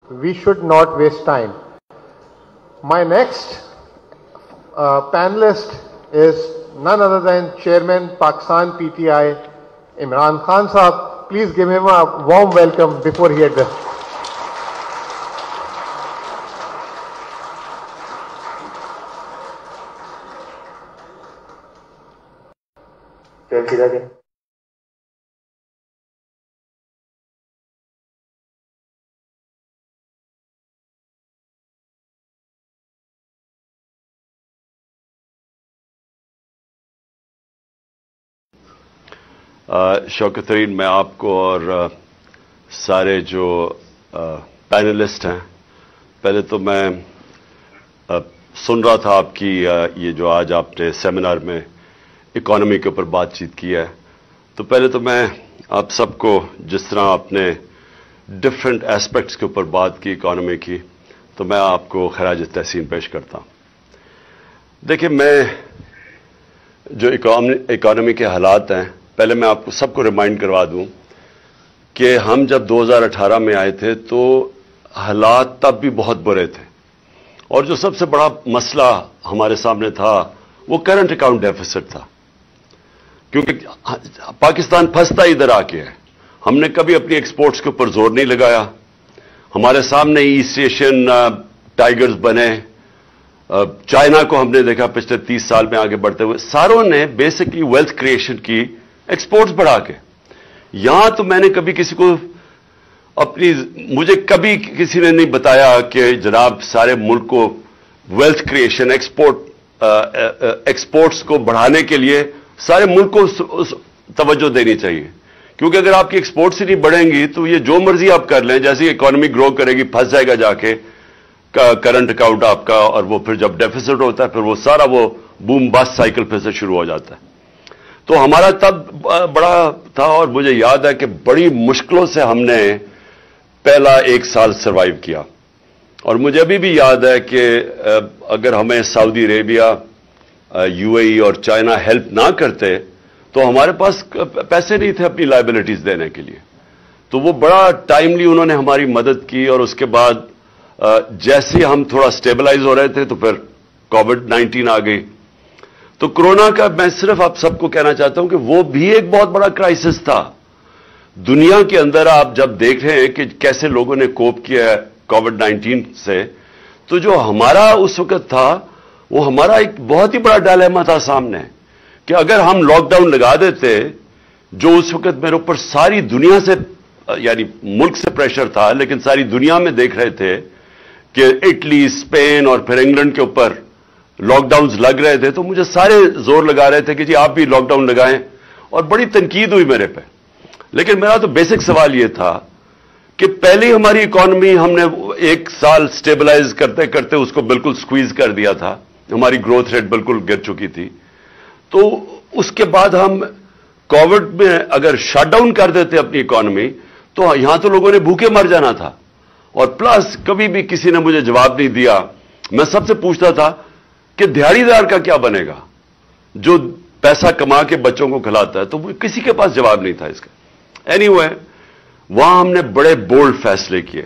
we should not waste time. My next panelist is none other than Chairman Pakistan PTI, Imran Khan Sahab. Please give him a warm welcome before he addresses. Shaukat तरीन, मैं आपको और सारे जो panelist हैं, पहले तो मैं सुन रहा था आपकी ये जो आज आपने सेमिनार में इकोनॉमी के ऊपर बातचीत की है, तो पहले तो मैं आप सबको जिस तरह आपने डिफरेंट एस्पेक्ट्स के ऊपर बात की इकोनॉमी की, तो मैं आपको खराज तहसीन पेश करता हूँ। देखिए, मैं जो इकोनॉमी के हालात हैं, पहले मैं आपको सबको रिमाइंड करवा दूं कि हम जब 2018 में आए थे तो हालात तब भी बहुत बुरे थे, और जो सबसे बड़ा मसला हमारे सामने था वो करंट अकाउंट डेफिसिट था, क्योंकि पाकिस्तान फंसता इधर आके है। हमने कभी अपनी एक्सपोर्ट्स के ऊपर जोर नहीं लगाया। हमारे सामने ईस्ट एशियन टाइगर्स बने, चाइना को हमने देखा पिछले 30 साल में आगे बढ़ते हुए। सारों ने बेसिकली वेल्थ क्रिएशन की एक्सपोर्ट्स बढ़ा के। यहां तो मैंने कभी किसी को मुझे कभी किसी ने नहीं बताया कि जनाब सारे मुल्क को वेल्थ क्रिएशन एक्सपोर्ट्स को बढ़ाने के लिए सारे मुल्क को तवज्जो देनी चाहिए, क्योंकि अगर आपकी एक्सपोर्ट्स ही नहीं बढ़ेंगी तो ये जो मर्जी आप कर लें, जैसे इकोनॉमी ग्रो करेगी फंस जाएगा जाके करंट अकाउंट आपका, और वो फिर जब डेफिसिट होता है फिर वो सारा वो बूम बस्ट साइकिल फिर से शुरू हो जाता है। तो हमारा तब बड़ा था, और मुझे याद है कि बड़ी मुश्किलों से हमने पहला 1 साल सरवाइव किया। और मुझे अभी भी याद है कि अगर हमें सऊदी अरेबिया, यूएई और चाइना हेल्प ना करते तो हमारे पास पैसे नहीं थे अपनी लायबिलिटीज देने के लिए। तो वो बड़ा टाइमली उन्होंने हमारी मदद की, और उसके बाद जैसे हम थोड़ा स्टेबलाइज हो रहे थे तो फिर कोविड-19 आ गई। तो कोरोना का मैं सिर्फ आप सबको कहना चाहता हूं कि वो भी एक बहुत बड़ा क्राइसिस था दुनिया के अंदर। आप जब देख रहे हैं कि कैसे लोगों ने कोप किया है कोविड-19 से, तो जो हमारा उस वक्त था वो हमारा एक बहुत ही बड़ा डायलेमा था सामने, कि अगर हम लॉकडाउन लगा देते, जो उस वक्त मेरे ऊपर सारी दुनिया से, यानी मुल्क से प्रेशर था, लेकिन सारी दुनिया में देख रहे थे कि इटली, स्पेन और फिर इंग्लैंड के ऊपर लॉकडाउन्स लग रहे थे, तो मुझे सारे जोर लगा रहे थे कि जी आप भी लॉकडाउन लगाएं, और बड़ी तनकीद हुई मेरे पे। लेकिन मेरा तो बेसिक सवाल यह था कि पहले ही हमारी इकोनॉमी हमने 1 साल स्टेबलाइज करते करते उसको बिल्कुल स्क्वीज कर दिया था, हमारी ग्रोथ रेट बिल्कुल गिर चुकी थी। तो उसके बाद हम कोविड में अगर शटडाउन कर देते अपनी इकोनॉमी, तो यहां तो लोगों ने भूखे मर जाना था। और प्लस कभी भी किसी ने मुझे जवाब नहीं दिया। मैं सबसे पूछता था कि दिहाड़ीदार का क्या बनेगा, जो पैसा कमा के बच्चों को खिलाता है, तो किसी के पास जवाब नहीं था इसका। एनीवे, वहां हमने बड़े बोल्ड फैसले किए,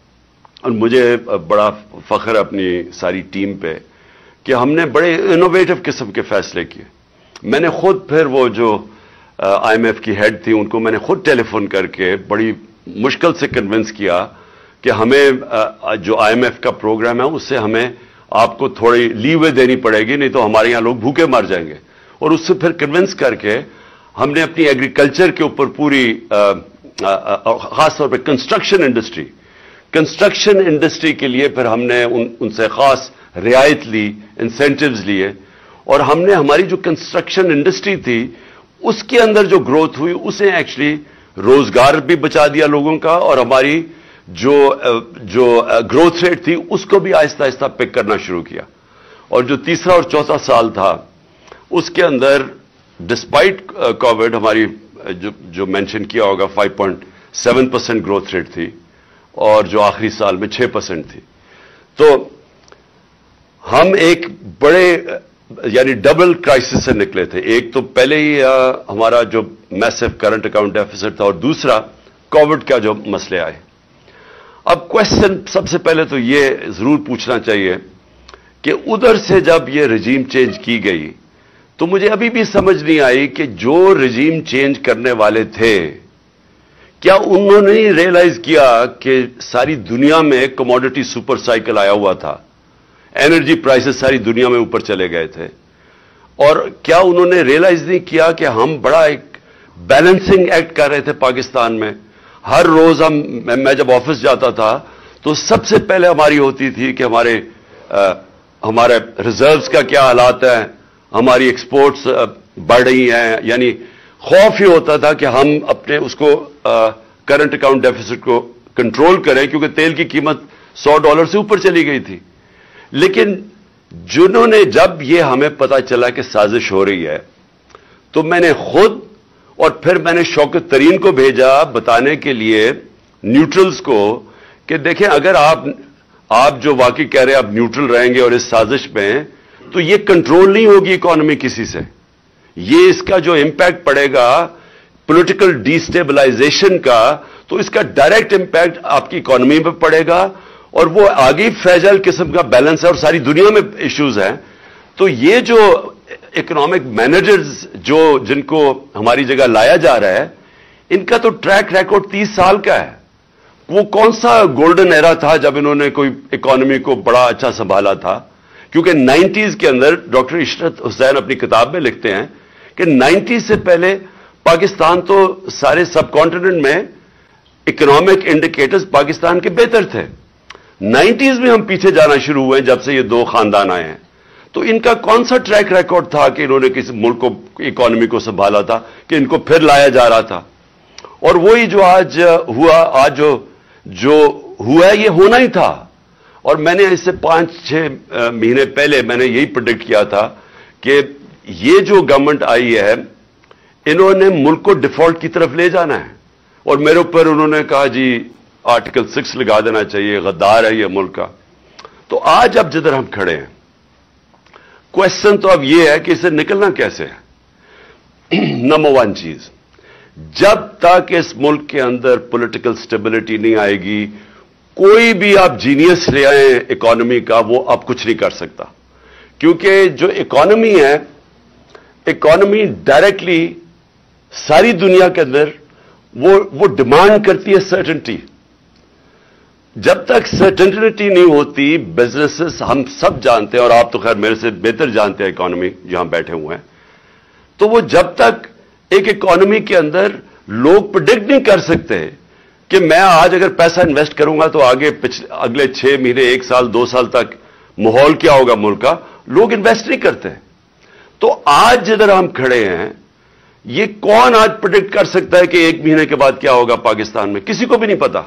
और मुझे बड़ा फख्र है अपनी सारी टीम पे कि हमने बड़े इनोवेटिव किस्म के फैसले किए। मैंने खुद फिर वो जो आईएमएफ की हेड थी उनको मैंने खुद टेलीफोन करके बड़ी मुश्किल से कन्विंस किया कि हमें जो आईएमएफ का प्रोग्राम है उससे हमें आपको थोड़ी लीवे देनी पड़ेगी, नहीं तो हमारे यहां लोग भूखे मर जाएंगे। और उससे फिर कन्विंस करके हमने अपनी एग्रीकल्चर के ऊपर पूरी खासतौर पे कंस्ट्रक्शन इंडस्ट्री के लिए फिर हमने उनसे खास रियायत ली, इंसेंटिव्स लिए, और हमने हमारी जो कंस्ट्रक्शन इंडस्ट्री थी उसके अंदर जो ग्रोथ हुई उसे एक्चुअली रोजगार भी बचा दिया लोगों का, और हमारी जो ग्रोथ रेट थी उसको भी आहिस्ता आहिस्ता पिक करना शुरू किया। और जो तीसरा और चौथा साल था उसके अंदर डिस्पाइट कोविड हमारी जो मेंशन किया होगा 5.7% ग्रोथ रेट थी, और जो आखिरी साल में 6% थी। तो हम एक बड़े यानी डबल क्राइसिस से निकले थे। एक तो पहले ही हमारा जो मैसिव करंट अकाउंट डेफिसिट था, और दूसरा कोविड का जो मसले आए। अब क्वेश्चन सबसे पहले तो ये जरूर पूछना चाहिए कि उधर से जब ये रजीम चेंज की गई तो मुझे अभी भी समझ नहीं आई कि जो रजीम चेंज करने वाले थे क्या उन्होंने रियलाइज किया कि सारी दुनिया में कमोडिटी सुपर साइकिल आया हुआ था, एनर्जी प्राइसेस सारी दुनिया में ऊपर चले गए थे, और क्या उन्होंने रियलाइज नहीं किया कि हम बड़ा एक बैलेंसिंग एक्ट कर रहे थे पाकिस्तान में। हर रोज मैं जब ऑफिस जाता था तो सबसे पहले हमारी होती थी कि हमारे रिजर्व्स का क्या हालात है, हमारी एक्सपोर्ट्स बढ़ रही हैं, यानी खौफ ही होता था कि हम अपने उसको करंट अकाउंट डेफिसिट को कंट्रोल करें, क्योंकि तेल की कीमत $100 से ऊपर चली गई थी। लेकिन जिन्होंने जब ये हमें पता चला कि साजिश हो रही है तो मैंने खुद और फिर मैंने शौकत तरीन को भेजा बताने के लिए न्यूट्रल्स को कि देखें अगर आप जो वाकई कह रहे हैं आप न्यूट्रल रहेंगे और इस साजिश में, तो ये कंट्रोल नहीं होगी इकोनॉमी किसी से। ये इसका जो इंपैक्ट पड़ेगा पॉलिटिकल डिस्टेबलाइजेशन का, तो इसका डायरेक्ट इंपैक्ट आपकी इकोनॉमी पे पड़ेगा और वो आगे फ्रेजाइल किस्म का बैलेंस है और सारी दुनिया में इश्यूज हैं। तो ये जो इकोनॉमिक मैनेजर्स जिनको हमारी जगह लाया जा रहा है, इनका तो ट्रैक रिकॉर्ड 30 साल का है। वो कौन सा गोल्डन एरा था जब इन्होंने कोई इकोनॉमी को बड़ा अच्छा संभाला था? क्योंकि 90s के अंदर डॉक्टर इशरत हुसैन अपनी किताब में लिखते हैं कि 90s से पहले पाकिस्तान तो सारे सब कॉन्टिनेंट में इकोनॉमिक इंडिकेटर्स पाकिस्तान के बेहतर थे। 90s में हम पीछे जाना शुरू हुए जब से ये दो खानदान आए हैं। तो इनका कौन सा ट्रैक रिकॉर्ड था कि इन्होंने किसी मुल्क को इकोनॉमी को संभाला था कि इनको फिर लाया जा रहा था? और वही जो आज हुआ, आज जो हुआ है ये होना ही था। और मैंने इससे 5-6 महीने पहले मैंने यही प्रेडिक्ट किया था कि ये जो गवर्नमेंट आई है इन्होंने मुल्क को डिफॉल्ट की तरफ ले जाना है। और मेरे ऊपर उन्होंने कहा जी आर्टिकल 6 लगा देना चाहिए, गद्दार है ये मुल्क का। तो आज अब जिधर हम खड़े हैं, क्वेश्चन तो अब ये है कि इसे निकलना कैसे है। नंबर 1 चीज, जब तक इस मुल्क के अंदर पॉलिटिकल स्टेबिलिटी नहीं आएगी, कोई भी आप जीनियस ले आए इकोनॉमी का, वो अब कुछ नहीं कर सकता। क्योंकि जो इकोनॉमी है, इकोनॉमी डायरेक्टली सारी दुनिया के अंदर वो डिमांड करती है सर्टेनिटी। जब तक सर्टेनिटी नहीं होती, बिजनेसेस हम सब जानते हैं और आप तो खैर मेरे से बेहतर जानते हैं इकोनॉमी जहां बैठे हुए हैं, तो वो जब तक एक इकोनॉमी के अंदर लोग प्रेडिक्ट नहीं कर सकते कि मैं आज अगर पैसा इन्वेस्ट करूंगा तो आगे अगले 6 महीने, 1 साल, 2 साल तक माहौल क्या होगा मुल्क का, लोग इन्वेस्ट नहीं करते। तो आज जिधर हम खड़े हैं, ये कौन आज प्रेडिक्ट कर सकता है कि 1 महीने के बाद क्या होगा पाकिस्तान में? किसी को भी नहीं पता।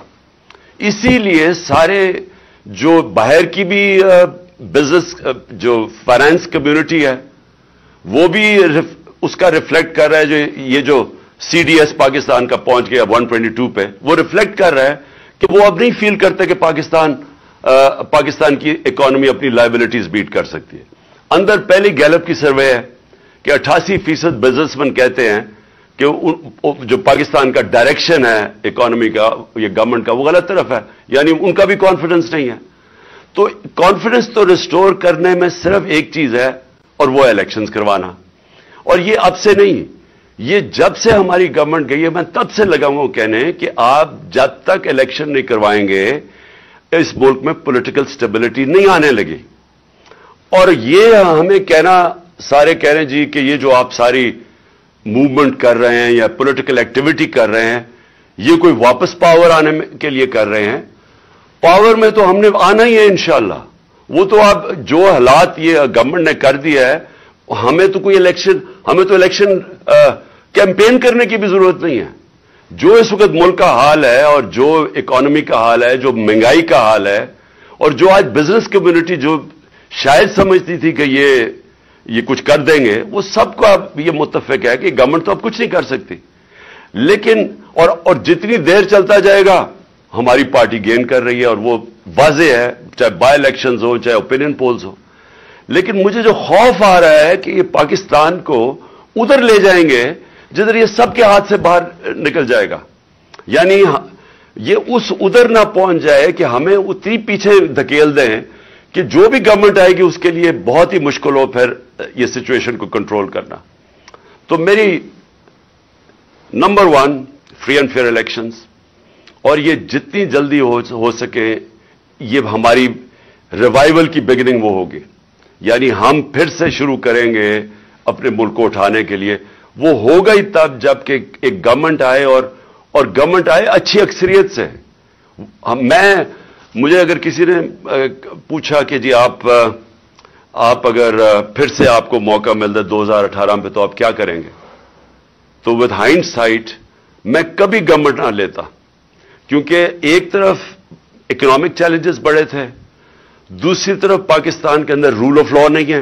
इसीलिए सारे जो बाहर की भी बिजनेस जो फाइनेंस कम्युनिटी है वो भी उसका रिफ्लेक्ट कर रहा है। ये जो CDS पाकिस्तान का पहुंच गया 122 पे, वो रिफ्लेक्ट कर रहा है कि वो अब नहीं फील करते कि पाकिस्तान की इकोनॉमी अपनी लायबिलिटीज बीट कर सकती है। अंदर पहली गैलप की सर्वे है कि 88% बिजनेसमैन कहते हैं कि जो पाकिस्तान का डायरेक्शन है इकोनॉमी का, ये गवर्नमेंट का, वो गलत तरफ है, यानी उनका भी कॉन्फिडेंस नहीं है। तो कॉन्फिडेंस तो रिस्टोर करने में सिर्फ एक चीज है और वो इलेक्शंस करवाना। और ये अब से नहीं, ये जब से हमारी गवर्नमेंट गई है, मैं तब से लगा हूं कहने कि आप जब तक इलेक्शन नहीं करवाएंगे इस मुल्क में पॉलिटिकल स्टेबिलिटी नहीं आने लगी। और ये हमें कहना, सारे कह रहे हैं जी कि ये जो आप सारी मूवमेंट कर रहे हैं या पॉलिटिकल एक्टिविटी कर रहे हैं, ये कोई वापस पावर आने के लिए कर रहे हैं। पावर में तो हमने आना ही है इंशाल्लाह। वो तो आप जो हालात ये गवर्नमेंट ने कर दिया है, हमें तो इलेक्शन कैंपेन करने की भी जरूरत नहीं है। जो इस वक्त मुल्क का हाल है और जो इकोनॉमी का हाल है, जो महंगाई का हाल है, और जो आज बिजनेस कम्युनिटी जो शायद समझती थी कि ये कुछ कर देंगे, वो सबको अब ये मुत्तफिक है कि गवर्नमेंट तो अब कुछ नहीं कर सकती। लेकिन और जितनी देर चलता जाएगा हमारी पार्टी गेन कर रही है और वो वाज़ेह है, चाहे बाय इलेक्शंस हो चाहे ओपिनियन पोल्स हो। लेकिन मुझे जो खौफ आ रहा है कि ये पाकिस्तान को उधर ले जाएंगे जिधर ये सबके हाथ से बाहर निकल जाएगा। यानी یہ اس ادھر نہ پہنچ جائے کہ ہمیں اتنی پیچھے دھکیل دیں کہ جو بھی گورنمنٹ آئے گی اس کے لیے بہت ہی مشکل ہو پھر یہ سچویشن کو کنٹرول کرنا. تو میری number 1 free and fair elections, اور یہ جتنی جلدی ہو سکے یہ ہماری ریوائول کی بگننگ وہ ہوگی, یعنی ہم پھر سے شروع کریں گے اپنے ملک کو اٹھانے کے لیے. وہ ہوگا ہی تب جب کہ ایک گورنمنٹ آئے اور گورنمنٹ آئے اچھی اکثریت سے. مجھے اگر کسی نے پوچھا کہ جی آپ اگر پھر سے آپ کو موقع ملتا 2018 میں تو آپ کیا کریں گے, تو ود ہائنڈ سائٹ میں کبھی گورنمنٹ نہ لیتا, کیونکہ ایک طرف اکنامک چیلنجز بڑے تھے, دوسری طرف پاکستان کے اندر رول آف لا نہیں ہے.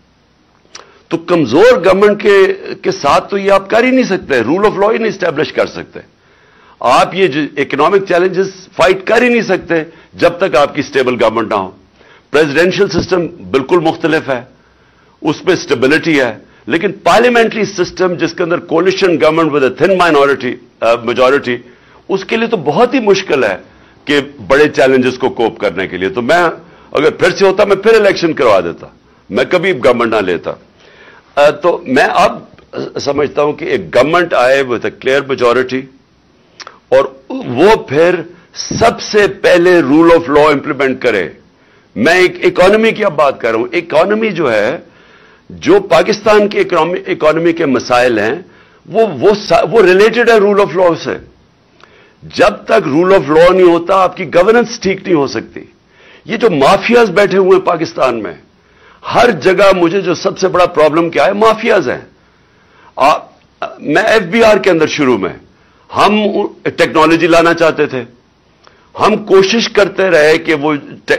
تو کمزور گورنمنٹ کے ساتھ تو یہ آپ کر ہی نہیں سکتے, رول آف لا ہی نہیں اسٹیبلش کر سکتے. آپ یہ اکنامک چیلنجز فائٹ کر ہی نہیں سکتے جب تک آپ کی اسٹیبل گورنمنٹ نہ ہو. پریزیڈینشل سسٹم بالکل مختلف ہے, اس میں اسٹیبلٹی ہے, لیکن پارلیمنٹری سسٹم جس کے اندر coalition government with a thin majority, اس کے لیے تو بہت ہی مشکل ہے کہ بڑے چیلنجز کو کوپ کرنے کے لیے. تو میں اگر پھر سے ہوتا میں پھر الیکشن کروا دیتا, میں کبھی گورنمنٹ نہ لیتا. تو میں اب سمجھتا ہوں کہ ایک گورنمنٹ آئے ود اے کلیئر میجورٹی, اور وہ پھر سب سے پہلے رول آف لا امپلیمنٹ کرے. میں ایک اکانومی کی اب بات کر رہا ہوں. اکانومی جو ہے, جو پاکستان کی اکانومی کے مسائل ہیں وہ ریلیٹڈ ہے رول آف لا سے. جب تک رول آف لا نہیں ہوتا آپ کی گورننس ٹھیک نہیں ہو سکتی. یہ جو مافیاز بیٹھے ہوئے ہیں پاکستان میں, ہر جگہ مجھے جو سب سے بڑا پرابلم کیا ہے, مافیاز ہیں. میں FBR کے اندر شروع میں ہم ٹیکنالوجی لانا چاہتے تھے, ہم کوشش کرتے رہے کہ وہ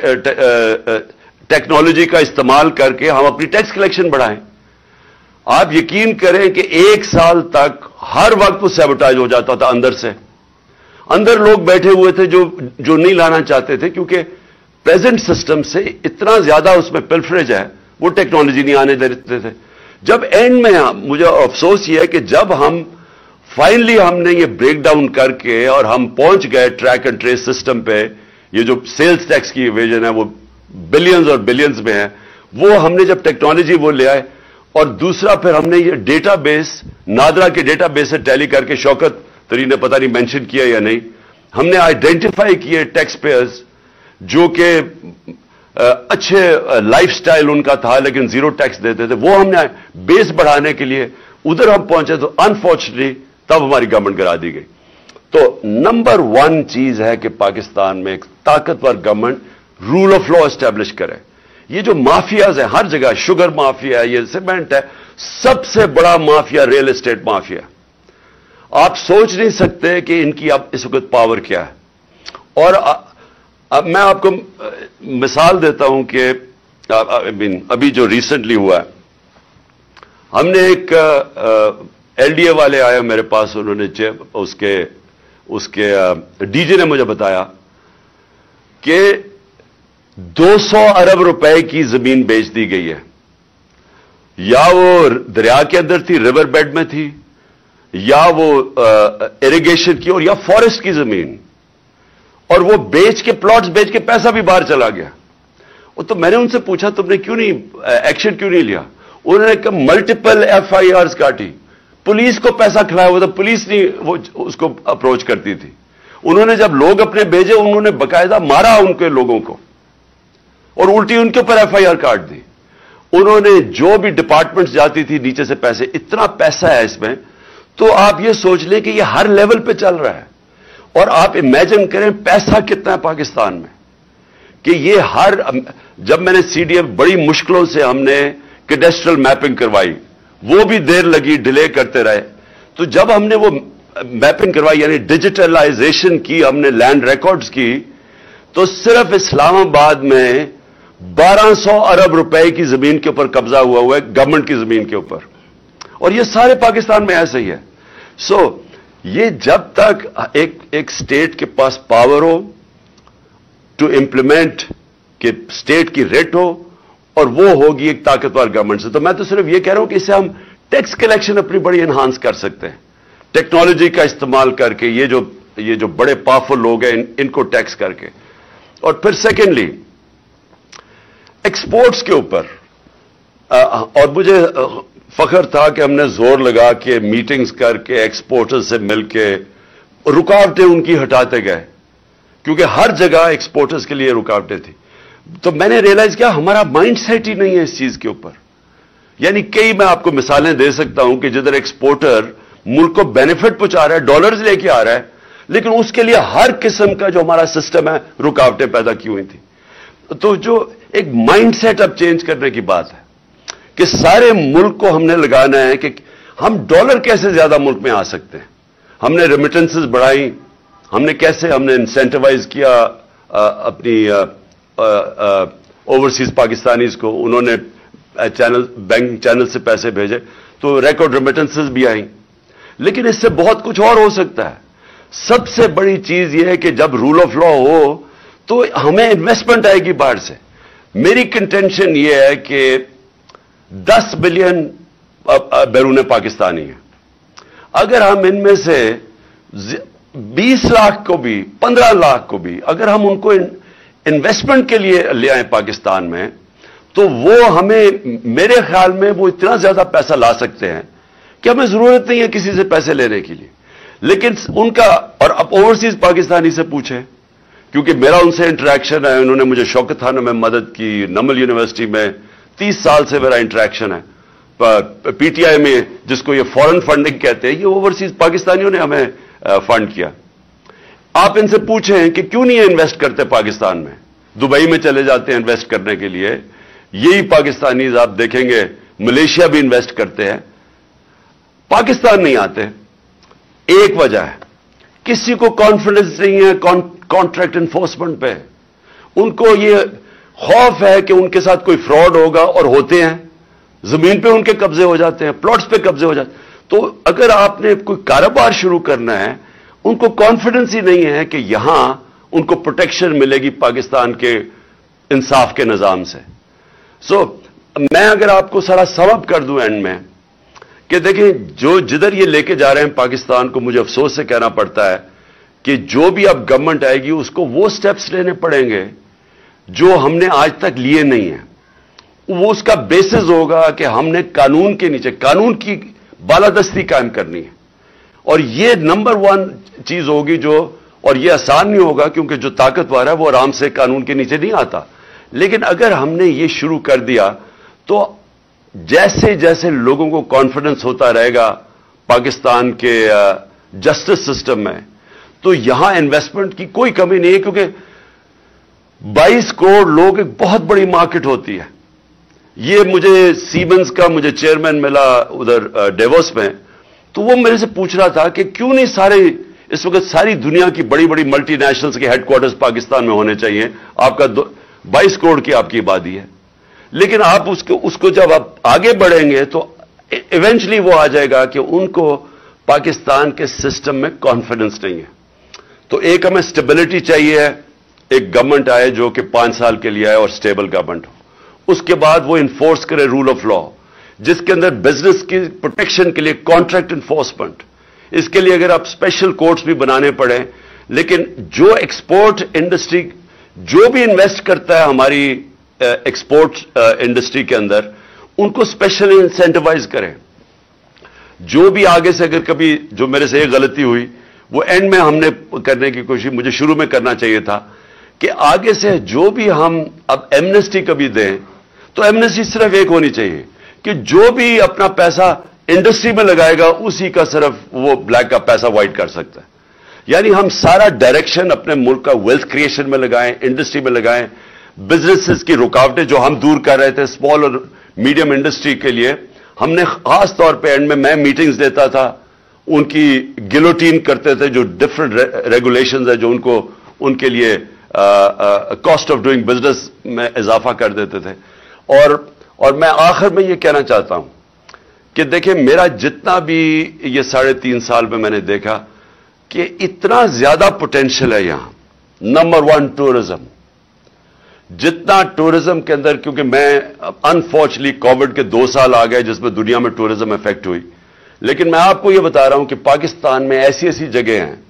ٹیکنالوجی کا استعمال کر کے ہم اپنی ٹیکس کلیکشن بڑھائیں. آپ یقین کریں کہ 1 سال تک ہر وقت وہ سیبوٹاج ہو جاتا تھا اندر سے. اندر لوگ بیٹھے ہوئے تھے جو نہیں لانا چاہتے تھے, کیونکہ پریزنٹ سسٹم سے اتنا زیادہ اس میں پلفریج ہے, وہ ٹیکنالوجی نہیں آنے دیتے تھے. جب اینڈ میں مجھے افسوس یہ ہے کہ جب فائنلی ہم نے یہ بریک ڈاؤن کر کے اور ہم پہنچ گئے ٹریک اینڈ ٹریس سسٹم پہ, یہ جو سیلز ٹیکس کی ایویژن ہے وہ بلینز اور بلینز میں ہے, وہ ہم نے جب ٹیکنالوجی وہ لے آئے, اور دوسرا پھر ہم نے یہ ڈیٹا بیس نادرا کے ڈیٹا بیس سے ٹیلی کر کے, شوکت تری نے پتہ نہیں مینشن کیا یا نہیں, ہم نے آئیڈینٹیفائی کیے ٹیکس پیئرز جو کہ اچھے لائف سٹائل ان کا تھا لیکن زیرو ٹیکس دیتے تھے, وہ ہم نے بیس بڑھانے کے لیے ادھر ہم پہنچے. تو انفارچونیٹلی تب ہماری گورنمنٹ گرا دی گئی. تو نمبر 1 چیز ہے کہ پاکستان میں ایک طاقتور government rule of law establish کرے. یہ جو مافیاز ہیں ہر جگہ, شوگر مافیا ہے, یہ سیمنٹ ہے, سب سے بڑا مافیا ریل اسٹیٹ مافیا. آپ سوچ نہیں سکتے کہ ان کی اب اس وقت پاور کیا ہے. اور اب میں آپ کو مثال دیتا ہوں کہ ابھی جو ریسنٹلی ہوا ہے, ہم نے ایک LDA والے آئے میرے پاس, انہوں نے اس کے ڈی جے نے مجھے بتایا کہ 200 ارب روپے کی زمین بیچ دی گئی ہے. یا وہ دریا کے اندر تھی, ریور بیڈ میں تھی, یا وہ اریگیشن کی, اور یا فارسٹ کی زمین, اور وہ بیچ کے پلاٹس بیچ کے پیسہ بھی باہر چلا گیا. تو میں نے ان سے پوچھا تم نے کیوں نہیں ایکشن کیوں نہیں لیا؟ انہوں نے کہا ملٹیپل FIRs کاٹی, پولیس کو پیسہ کھلایا ہوا تھا, پولیس نہیں وہ اس کو اپروچ کرتی تھی. انہوں نے جب لوگ اپنے بھیجے انہوں نے باقاعدہ مارا ان کے لوگوں کو, اور الٹی ان کے اوپر FIR کاٹ دی. انہوں نے جو بھی ڈپارٹمنٹس جاتی تھی نیچے سے پیسے, اتنا پیسہ ہے اس میں. تو آپ یہ سوچ لیں کہ یہ ہر لیول پہ چل رہا ہے, اور آپ امیجن کریں پیسہ کتنا ہے پاکستان میں, کہ یہ جب میں نے CDF بڑی مشکلوں سے ہم نے کیڈسٹرل میپنگ کروائی, وہ بھی دیر لگی, ڈیلے کرتے رہے. تو جب ہم نے وہ میپنگ کروائی یعنی ڈیجیٹلائزیشن کی, ہم نے لینڈ ریکارڈز کی, تو صرف اسلام آباد میں 1200 ارب روپے کی زمین کے اوپر قبضہ ہوا ہے, گورنمنٹ کی زمین کے اوپر, اور یہ سارے پاکستان میں ایسے ہی ہے. یہ جب تک ایک اسٹیٹ کے پاس پاور ہو ٹو امپلیمنٹ, کہ اسٹیٹ کی ریٹ ہو, اور وہ ہوگی ایک طاقتور گورنمنٹ سے. تو میں تو صرف یہ کہہ رہا ہوں کہ اس سے ہم ٹیکس کلیکشن اپنی بڑی انہانس کر سکتے ہیں, ٹیکنالوجی کا استعمال کر کے. یہ جو ये जो बड़े पावरफुल लोग हैं इनको टैक्स करके। और फिर सेकेंडली एक्सपोर्ट्स के ऊपर, और मुझे फख्र था कि हमने जोर लगा के मीटिंग्स करके एक्सपोर्टर्स से मिलके रुकावटें उनकी हटाते गए, क्योंकि हर जगह एक्सपोर्टर्स के लिए रुकावटें थी। तो मैंने रियलाइज किया हमारा माइंड सेट ही नहीं है इस चीज के ऊपर। यानी कई मैं आपको मिसालें दे सकता हूं कि जिधर एक्सपोर्टर मुल्क को बेनिफिट पहुंचा रहा है, डॉलर्स लेके आ रहा है, लेकिन उसके लिए हर किस्म का जो हमारा सिस्टम है रुकावटें पैदा की हुई थी। तो जो एक माइंड सेट अब चेंज करने की बात है कि सारे मुल्क को हमने लगाना है कि हम डॉलर कैसे ज्यादा मुल्क में आ सकते हैं। हमने रेमिटेंसेस बढ़ाई, हमने इंसेंटिवाइज किया अपनी ओवरसीज पाकिस्तानीज को, उन्होंने बैंक चैनल से पैसे भेजे तो रिकॉर्ड रेमिटेंसेस भी आई। लेकिन इससे बहुत कुछ और हो सकता है। सबसे बड़ी चीज यह है कि जब रूल ऑफ लॉ हो तो हमें इन्वेस्टमेंट आएगी बाहर से। मेरी कंटेंशन यह है कि 10 बिलियन बैरून पाकिस्तानी है। अगर हम इनमें से 20 लाख को भी, 15 लाख को भी अगर हम उनको इन्वेस्टमेंट के लिए ले आए पाकिस्तान में, तो वो हमें, मेरे ख्याल में वो इतना ज्यादा पैसा ला सकते हैं कि हमें जरूरत नहीं है किसी से पैसे लेने के लिए। लेकिन उनका, और अब ओवरसीज पाकिस्तानी से पूछे, क्योंकि मेरा उनसे इंटरेक्शन है, उन्होंने मुझे शौकत खाना में मदद की, नमल यूनिवर्सिटी में 30 साल से मेरा इंटरेक्शन है, पीटीआई में जिसको ये फॉरेन फंडिंग कहते हैं, ये ओवरसीज पाकिस्तानियों ने हमें फंड किया। आप इनसे पूछें कि क्यों नहीं इन्वेस्ट करते पाकिस्तान में, दुबई में चले जाते हैं इन्वेस्ट करने के लिए। यही पाकिस्तानीज आप देखेंगे मलेशिया भी इन्वेस्ट करते हैं, पाकिस्तान नहीं आते। एक वजह है, किसी को कॉन्फिडेंस नहीं है कॉन्ट्रैक्ट एनफोर्समेंट पे। उनको ये खौफ है कि उनके साथ कोई फ्रॉड होगा, और होते हैं, जमीन पे उनके कब्जे हो जाते हैं, प्लॉट्स पे कब्जे हो जाते हैं। तो अगर आपने कोई कारोबार शुरू करना है, उनको कॉन्फिडेंस ही नहीं है कि यहां उनको प्रोटेक्शन मिलेगी पाकिस्तान के इंसाफ के निजाम से। मैं अगर आपको सारा सबब कर दूं एंड में कि देखें, जो जिधर ये लेके जा रहे हैं पाकिस्तान को, मुझे अफसोस से कहना पड़ता है कि जो भी अब गवर्नमेंट आएगी उसको वो स्टेप्स लेने पड़ेंगे जो हमने आज तक लिए नहीं है। वो उसका बेसिस होगा कि हमने कानून के नीचे, कानून की बालादस्ती कायम करनी है, और ये नंबर 1 चीज होगी जो, और ये आसान नहीं होगा क्योंकि जो ताकतवर है वो आराम से कानून के नीचे नहीं आता। लेकिन अगर हमने ये शुरू कर दिया तो जैसे जैसे लोगों को कॉन्फिडेंस होता रहेगा पाकिस्तान के जस्टिस सिस्टम में, तो यहां इन्वेस्टमेंट की कोई कमी नहीं है, क्योंकि 22 करोड़ लोग एक बहुत बड़ी मार्केट होती है। ये मुझे सीमेंस का मुझे चेयरमैन मिला उधर डेवोस में, तो वो मेरे से पूछ रहा था कि क्यों नहीं सारे, इस वक्त सारी दुनिया की बड़ी बड़ी मल्टीनेशनल्स के हेडक्वार्टर्स पाकिस्तान में होने चाहिए। आपका 22 करोड़ की आपकी आबादी है, लेकिन आप उसको जब आप आगे बढ़ेंगे तो इवेंचुअली वो आ जाएगा कि उनको पाकिस्तान के सिस्टम में कॉन्फिडेंस नहीं है। तो एक हमें स्टेबिलिटी चाहिए, एक गवर्नमेंट आए जो कि 5 साल के लिए आए और स्टेबल गवर्नमेंट हो। उसके बाद वो इन्फोर्स करे रूल ऑफ लॉ, जिसके अंदर बिजनेस की प्रोटेक्शन के लिए कॉन्ट्रैक्ट इन्फोर्समेंट, इसके लिए अगर आप स्पेशल कोर्ट्स भी बनाने पड़े, लेकिन जो एक्सपोर्ट इंडस्ट्री, जो भी इन्वेस्ट करता है हमारी एक्सपोर्ट इंडस्ट्री के अंदर, उनको स्पेशल इंसेंटिवाइज करें। जो भी आगे से अगर कभी, जो मेरे से एक गलती हुई वो एंड में हमने करने की कोशिश, मुझे शुरू में करना चाहिए था कि आगे से जो भी हम अब एमनेस्टी कभी दें तो एमनेस्टी सिर्फ एक होनी चाहिए कि जो भी अपना पैसा इंडस्ट्री में लगाएगा उसी का सिर्फ वो ब्लैक का पैसा व्हाइट कर सकता है। यानी हम सारा डायरेक्शन अपने मुल्क का वेल्थ क्रिएशन में लगाएं, इंडस्ट्री में लगाएं, बिजनेसेस की रुकावटें जो हम दूर कर रहे थे स्मॉल और मीडियम इंडस्ट्री के लिए, हमने खास तौर पे एंड में मैं मीटिंग्स देता था, उनकी गिलोटीन करते थे, जो डिफरेंट रेगुलेशंस है जो उनको उनके लिए कॉस्ट ऑफ डूइंग बिजनेस में इजाफा कर देते थे। और मैं आखिर में ये कहना चाहता हूं कि देखिए, मेरा जितना भी ये 3.5 साल में मैंने देखा कि इतना ज्यादा पोटेंशियल है यहां। नंबर 1 टूरिज्म, जितना टूरिज्म के अंदर, क्योंकि मैं अनफॉर्चुनेटली कोविड के 2 साल आ गए जिसमें दुनिया में टूरिज्म इफेक्ट हुई, लेकिन मैं आपको यह बता रहा हूं कि पाकिस्तान में ऐसी ऐसी जगह हैं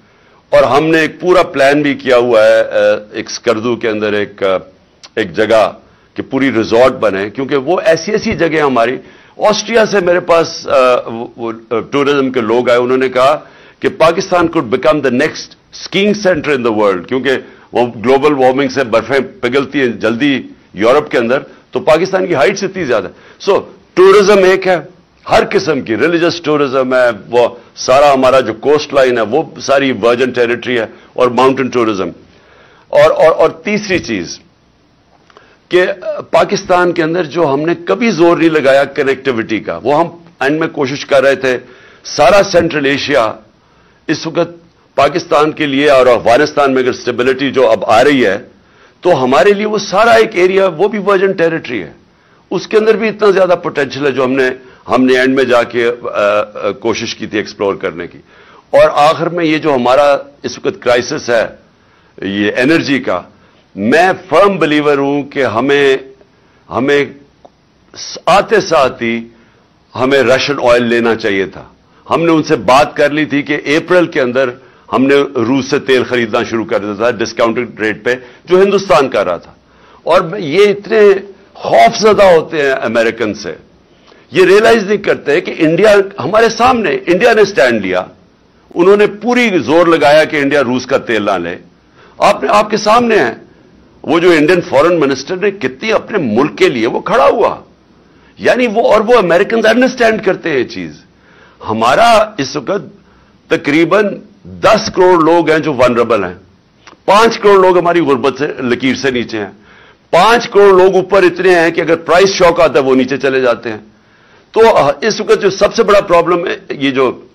اور ہم نے ایک پورا پلان بھی کیا ہوا ہے ایک سکردو کے اندر ایک جگہ کہ پوری ریزورٹ بنے, کیونکہ وہ ایسی جگہ ہماری. آسٹریا سے میرے پاس ٹورزم کے لوگ آئے, انہوں نے کہا کہ Pakistan could become the next skiing centre in the world, کیونکہ وہ گلوبل وارمنگ سے برفیں پگھلتی ہیں جلدی یورپ کے اندر, تو پاکستان کی ہائٹس اتنی زیادہ. سو ٹورزم ایک ہے, ہر قسم کی ریلیجس ٹورزم ہے, وہ سارا ہمارا جو کوسٹ لائن ہے وہ ساری ورجن ٹیریٹری ہے, اور ماؤنٹن ٹورزم. اور تیسری چیز کہ پاکستان کے اندر جو ہم نے کبھی زور نہیں لگایا کنیکٹیوٹی کا, وہ ہم اینڈ میں کوشش کر رہے تھے. سارا سینٹرل ایشیا اس وقت پاکستان کے لیے, اور افغانستان میں اگر اسٹیبلٹی جو اب آ رہی ہے تو ہمارے لیے وہ سارا ایک ایریا وہ بھی ورجن ٹیریٹری ہے, اس کے اندر بھی اتنا زیادہ پوٹینشیل ہے جو ہم نے اینڈ میں جا کے کوشش کی تھی ایکسپلور کرنے کی. اور آخر میں یہ جو ہمارا اس وقت کرائسس ہے یہ انرجی کا, میں فرم بلیور ہوں کہ ہمیں آتے ساتھ ہی ہمیں رشین آئل لینا چاہیے تھا. ہم نے ان سے بات کر لی تھی کہ اپریل کے اندر ہم نے روس سے تیل خریدنا شروع کر دیا تھا ڈسکاؤنٹڈ ریٹ پہ جو ہندوستان کر رہا تھا. اور یہ اتنے خوف زدہ ہوتے ہیں امریکن سے, یہ ریئلائز نہیں کرتے کہ انڈیا ہمارے سامنے, انڈیا نے سٹینڈ لیا, انہوں نے پوری زور لگایا کہ انڈیا روس کا تیل نہ لے. آپ کے سامنے ہے وہ جو انڈین فورن منسٹر نے کتنی اپنے ملک کے لیے وہ کھڑا ہوا, یعنی وہ امریکنز انڈرسٹینڈ کرتے ہیں یہ چیز. ہمارا اس وقت تقریباً 10 کروڑ لوگ ہیں جو ونربل ہیں, 5 کروڑ لوگ ہماری غربت سے لکیر سے نیچے ہیں, 5 کروڑ لوگ اوپر اتنے ہیں کہ اگر پرائس شاک آتا ہے وہ نیچے چلے جاتے ہیں. تو اس وقت جو سب سے بڑا پرابلم ہے یہ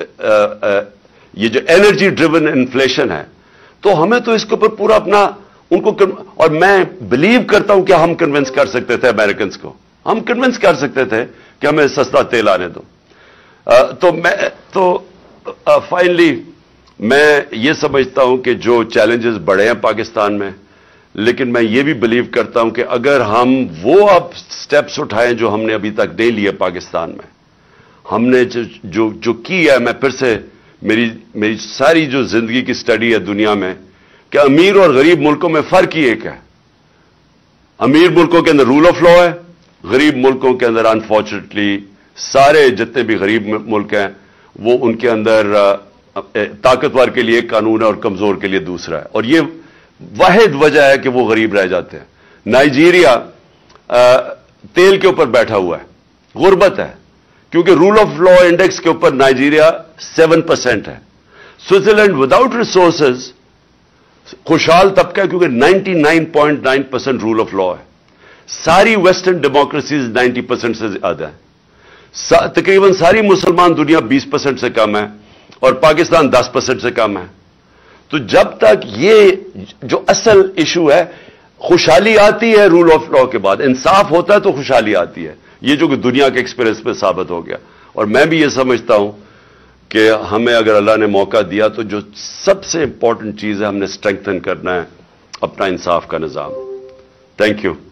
جو انرجی ڈریون انفلیشن ہے, تو ہمیں تو اس کے اوپر پورا اپنا ان کو, اور میں بلیو کرتا ہوں کہ ہم کنونس کر سکتے تھے امریکنز کو, ہم کنونس کر سکتے تھے کہ ہمیں سستا تیل آنے دو. تو فائنلی میں یہ سمجھتا ہوں کہ جو چیلنجز بڑے ہیں پاکستان میں, لیکن میں یہ بھی بلیو کرتا ہوں کہ اگر ہم وہ اب سٹیپس اٹھائیں جو ہم نے ابھی تک نہیں لیے پاکستان میں, ہم نے جو کی ہے, میں پھر سے میری ساری جو زندگی کی سٹڈی ہے دنیا میں کہ امیر اور غریب ملکوں میں فرق ہی ایک ہے. امیر ملکوں کے اندر رول آف لا ہے, غریب ملکوں کے اندر انفارچونیٹلی سارے جتنے بھی غریب ملک ہیں وہ ان کے اندر طاقتور کے لیے ایک قانون ہے اور کمزور کے لیے دوسرا ہے, اور یہ واحد وجہ ہے کہ وہ غریب رہ جاتے ہیں. نائجیریا تیل کے اوپر بیٹھا ہوا ہے, غربت ہے, کیونکہ رول آف لا انڈیکس کے اوپر نائجیریا 7% ہے. سوئٹزرلینڈ وداؤٹ ریسورسز خوشحال طبقہ ہے کیونکہ 99.9% رول آف لا ہے. ساری ویسٹرن ڈیموکریسیز 90% سے زیادہ ہیں. تقریباً ساری مسلمان دنیا 20% سے کم ہے, اور پاکستان 10% سے کم ہے. تو جب تک یہ جو اصل ایشو ہے, خوشحالی آتی ہے رول آف لا کے بعد, انصاف ہوتا ہے تو خوشحالی آتی ہے. یہ جو کہ دنیا کے ایکسپیرئنس میں ثابت ہو گیا. اور میں بھی یہ سمجھتا ہوں کہ ہمیں اگر اللہ نے موقع دیا تو جو سب سے امپورٹنٹ چیز ہے ہم نے اسٹرینگتھن کرنا ہے اپنا انصاف کا نظام. Thank you.